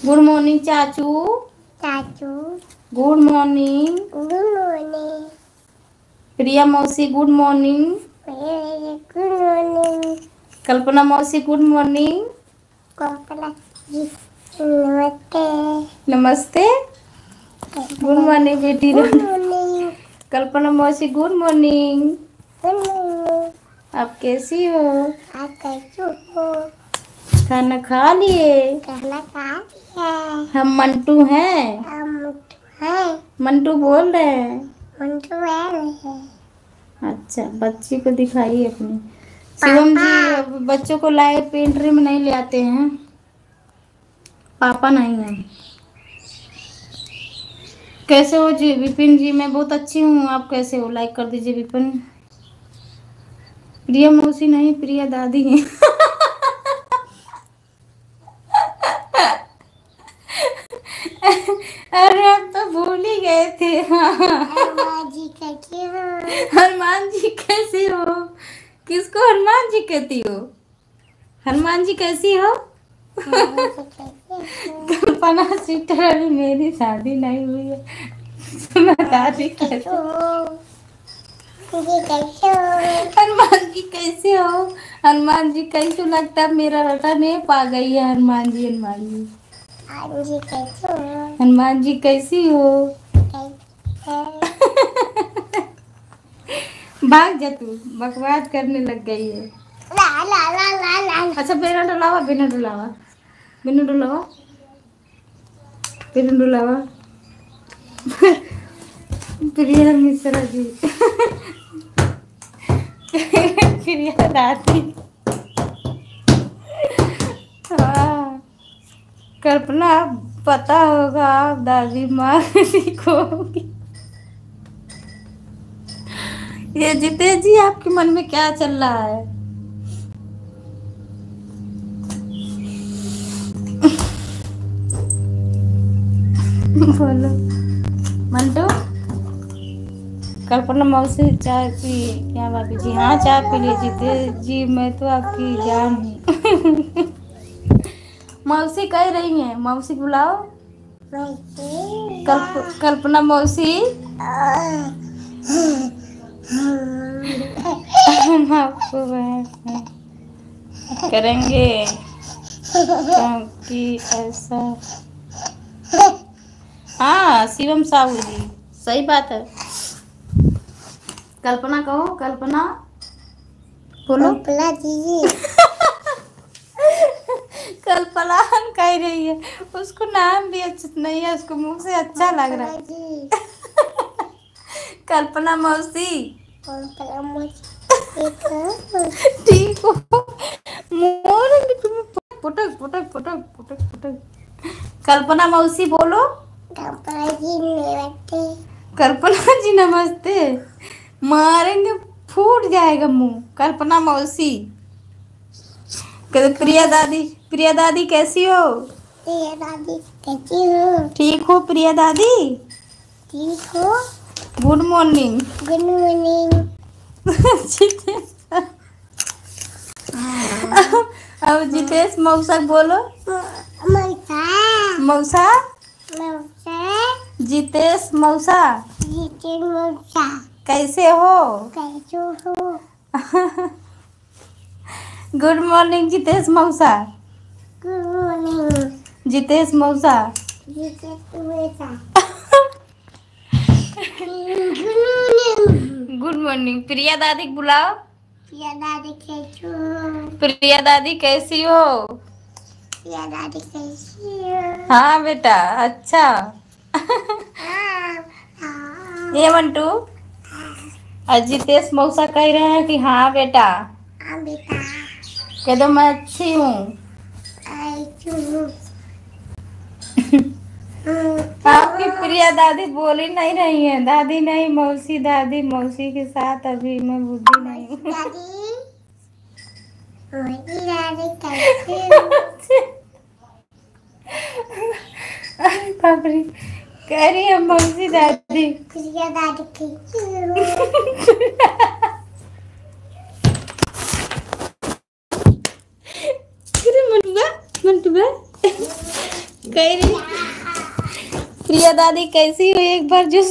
Good morning चाचू। चाचू। Good morning. Good morning. Priya मौसी good morning. Good morning. Kalpana मौसी गुड मॉर्निंग। कल्पना जी नमस्ते। नमस्ते। गुड मॉर्निंग बेटी। Good morning. कल्पना मौसी गुड मॉर्निंग। Good morning. आप कैसी हो? आप कैसे हो? खाना खा लिए? खाना खा लिया। हम मंटू हैं। हम मंटू हैं। मंटू बोल रहे हैं। मंटू है। अच्छा, बच्ची को दिखाइए अपनी। शिवम जी बच्चों को लाए पेंट्री में नहीं ले आते हैं। पापा नहीं है। कैसे हो जी विपिन जी? मैं बहुत अच्छी हूँ, आप कैसे हो? लाइक कर दीजिए विपिन। प्रिया मौसी नहीं, प्रिया दादी है। अरे हम तो भूल ही गए थे। हनुमान जी कैसे हो? हनुमान जी कैसे हो? किसको हनुमान जी कहती हो? हनुमान जी कैसी हो? कल्पना सीटर, अभी मेरी शादी नहीं हुई है। दादी कैसे हो? हनुमान जी कैसे हो? हनुमान जी कैसे लगता है? मेरा रटा नहीं पा गई है। हनुमान जी, हनुमान जी, कैसे हो? हनुमान जी कैसी हो? भाग जा तू, बकवास करने लग गई है। ला ला ला ला ला। अच्छा बिना डुलावा, बिना डुलावा, बिना डुलावा, बिना डुलावा। प्रिया मिश्रा जी। प्रिया दादी। हाँ, कल्पना पता होगा आप दादी माँ को होगी। ये जितेश जी आपके मन में क्या चल रहा है? बोलो मंटू। कल्पना मौसी चाय पी? क्या भाभी जी? हाँ चाय पी लीजिए। जितेश जी मैं तो आपकी जान हूँ। मौसी कह रही हैं, मौसी बुलाओ। कल्पना मौसी। हम आपको करेंगे क्योंकि ऐसा। हाँ शिवम साहू जी, सही बात है। कल्पना कहो, कल्पना बोलो। कल्पना जी। कल्पना कह रही है, उसको नाम भी अच्छा नहीं है, उसको मुंह से अच्छा लग रहा है। कल्पना मौसी। कल्पना मौसी ठीक हो? मोरेंगे तुम्हें पटक पटक पटक पटक पटक। कल्पना मौसी बोलो। कल्पना जी नमस्ते। कल्पना जी नमस्ते। मारेंगे, फूट जाएगा मुंह। कल्पना मौसी। कहते प्रिया दादी, प्रिया दादी कैसी हो? प्रिया दादी कैसी हो? ठीक हो प्रिया दादी? ठीक हो? Good morning. Good morning. अब जितेश मौसा बोलो। मौसा। मौसा। मौसा। जितेश मौसा। जितेश मौसा कैसे हो? कैसे हो? गुड मॉर्निंग जितेश मौसा। गुड मॉर्निंग जितेश मौसा। जितेश मौसा। Good morning. प्रिया दादी को बुलाओ। प्रिया दादी कैसी हो? प्रिया दादी कैसी हो? प्रिया दादी कैसी हो? हाँ बेटा अच्छा। ये मंटू, जितेश मौसा कह रहे हैं कि हाँ बेटा। हाँ बेटा। कह दो मैं अच्छी हूँ। आपकी प्रिया दादी बोली नहीं रही है। दादी नहीं मौसी, दादी मौसी के साथ अभी मैं बुद्धि नहीं हूँ। दादी कैसी हो? बाप रे, कह रही है मौसी दादी। प्रिया दादी कैसी हो? मंटुआ, मंटुआ कह रही प्रिया दादी कैसी हो एक बार जो